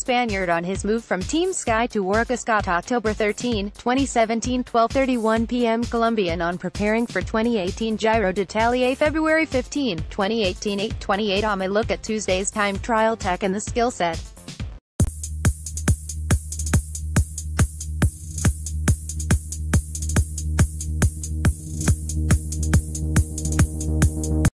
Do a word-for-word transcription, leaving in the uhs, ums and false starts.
Spaniard on his move from Team Sky to Orica-ScottOctober thirteenth, twenty seventeen, twelve thirty-one p m Colombian on preparing for twenty eighteen Giro d'Italia February fifteenth, twenty eighteen, eight twenty-eight am. A look at Tuesday's time trial tech and the skill set.